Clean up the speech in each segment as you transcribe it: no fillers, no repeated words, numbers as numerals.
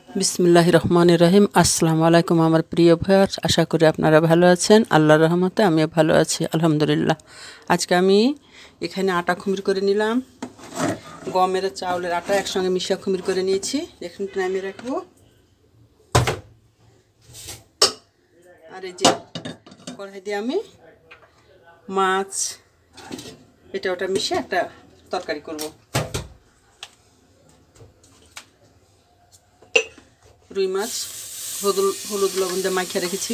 বিসমিল্লাহির রহমানির রহিম। আসসালামু আলাইকুম আমার প্রিয় ভিউয়ার্স, আশা করি আপনারা ভালো আছেন। আল্লাহর রহমতে আমিও ভালো আছি, আলহামদুলিল্লাহ। আজকে আমি এখানে আটা খুমির করে নিলাম, গমের চাউলের আটা একসঙ্গে মিশিয়ে খুমির করে নিয়েছি। এখন নামিয়ে রাখবো। আর এই যে কড়াই দিয়ে আমি মাছ এটা ওটা মিশিয়ে একটা তরকারি করব। রুই মাছ হলুদ লবণ দিয়ে মাখিয়ে রেখেছি।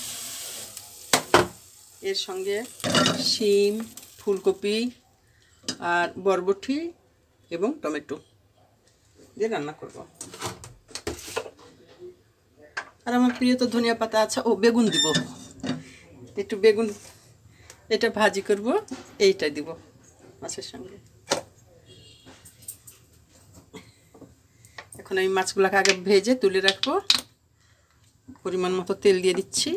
এর সঙ্গে শিম, ফুলকপি আর বরবটি এবং টমেটো দিয়ে রান্না করব। আর আমার প্রিয় তো ধনিয়া পাতা আছে, ও বেগুন দিব, একটু বেগুন এটা ভাজি করব, এইটা দিব মাছের সঙ্গে। এখন আমি মাছগুলোকে আগে ভেজে তুলে রাখবো। পরিমাণ মতো তেল দিয়ে দিচ্ছি।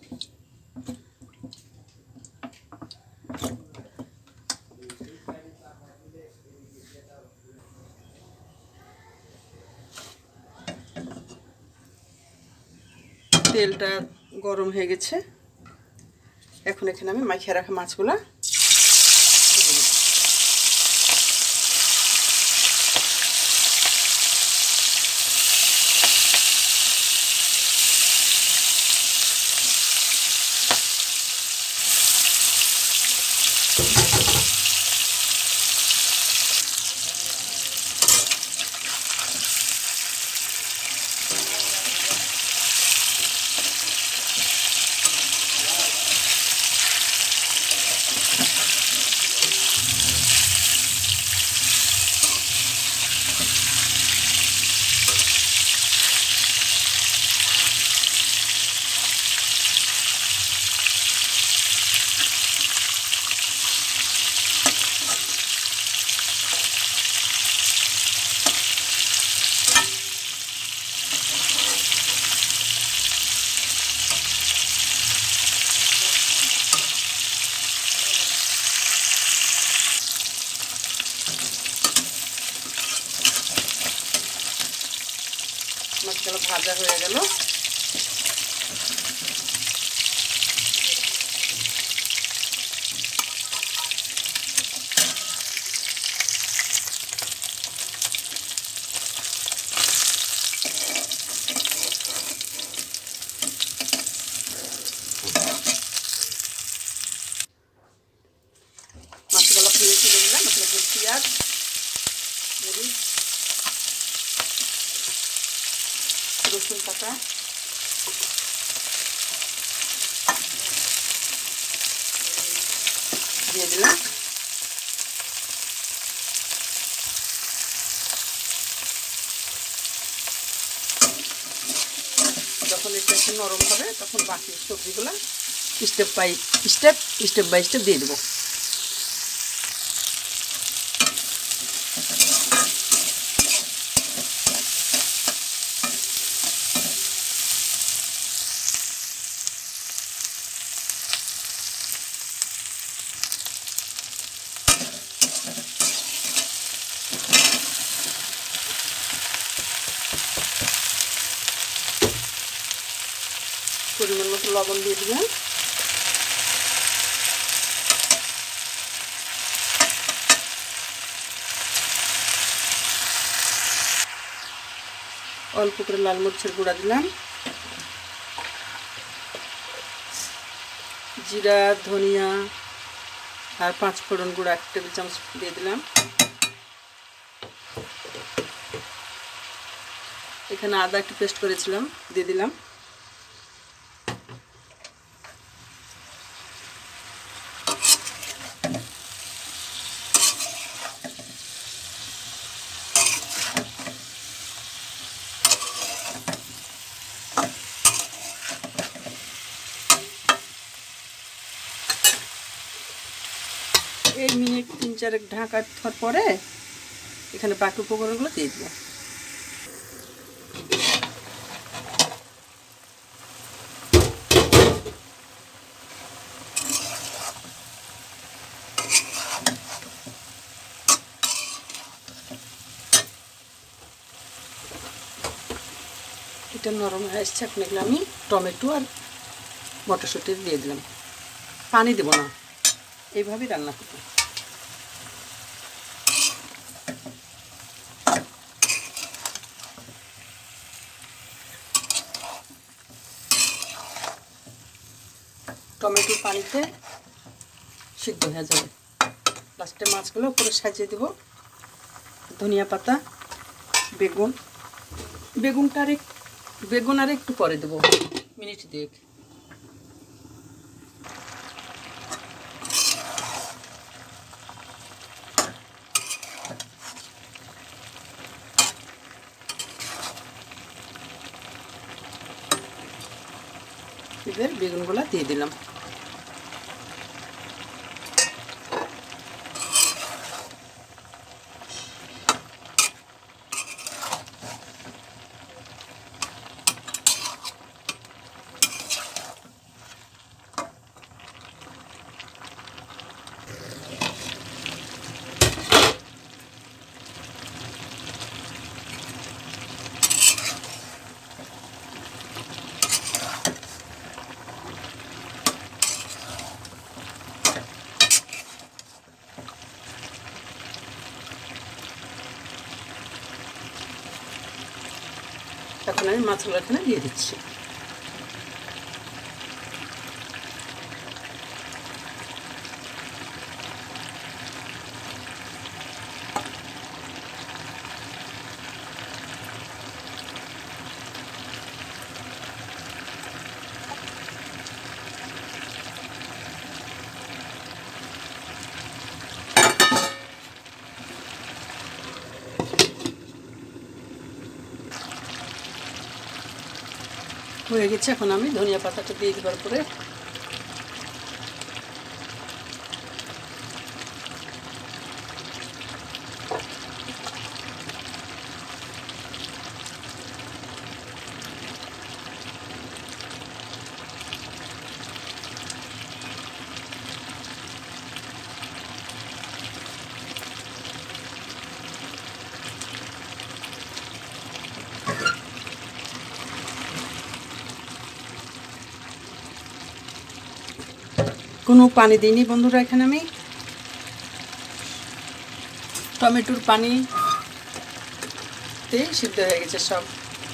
তেলটা গরম হয়ে গেছে। এখন এখানে আমি মাখিয়ে রাখা মাছগুলা মাছগুলো ভাজা হয়ে গেল। মাছগুলো ফিরে তুলে নিলাম। মাছগুলো পেঁয়াজ, মরিচ, রসুন পাতা, দিয়ে দিলাম। যখন এটা একটু নরম হবে তখন বাকি সবজিগুলো স্টেপ বাই স্টেপ দিয়ে দেবো। পরিমাণ মতো লবণ দিয়ে দিবেন। অল্প করে লাল মরিচের গুঁড়া দিলাম। জিরা, ধনিয়া আর 5 ফোড়ন গুঁড়া 1 টেবিল চামচ দিয়ে দিলাম। এখানে আদা একটু পেস্ট করেছিলাম, দিয়ে দিলাম। এই মিনিট 3-4 ঢাকা দেওয়ার পরে এখানে বাকি উপকরণগুলো দিয়ে দিব। পানিটা নরম হয়ে আসছে। এখন এগুলো আমি টমেটো আর মটরশুঁটি দিয়ে দিলাম, পানি দেব না, এইভাবেই রান্না করব। টমেটোর পানিতে সিদ্ধ হয়ে যাবে। লাস্টে মাছগুলো উপরে সাজিয়ে দেব। ধনিয়া পাতা, বেগুন আর একটু পরে দেবো, মিনিট দুয়েক। এবার বেগুনগুলো দিয়ে দিলাম। এখন আমি মাছগুলো এখানে দিয়ে দিচ্ছি। হয়ে গেছে। এখন আমি ধনিয়া পাতাটা দিয়ে দেওয়ার পরে কোনো পানি দিইনি বন্ধুরা। এখানে আমি টমেটোর পানিতে সিদ্ধ হয়ে গেছে সব।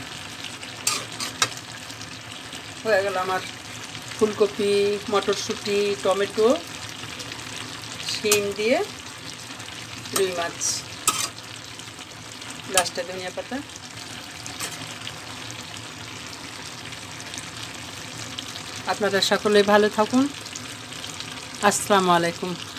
হয়ে গেল আমার ফুলকপি, মটরশুঁটি, টমেটো, শিম দিয়ে রুই মাছ, লাস্টে ধনিয়া পাতা। আপনারা সকলে ভালো থাকুন। আসসালামু আলাইকুম।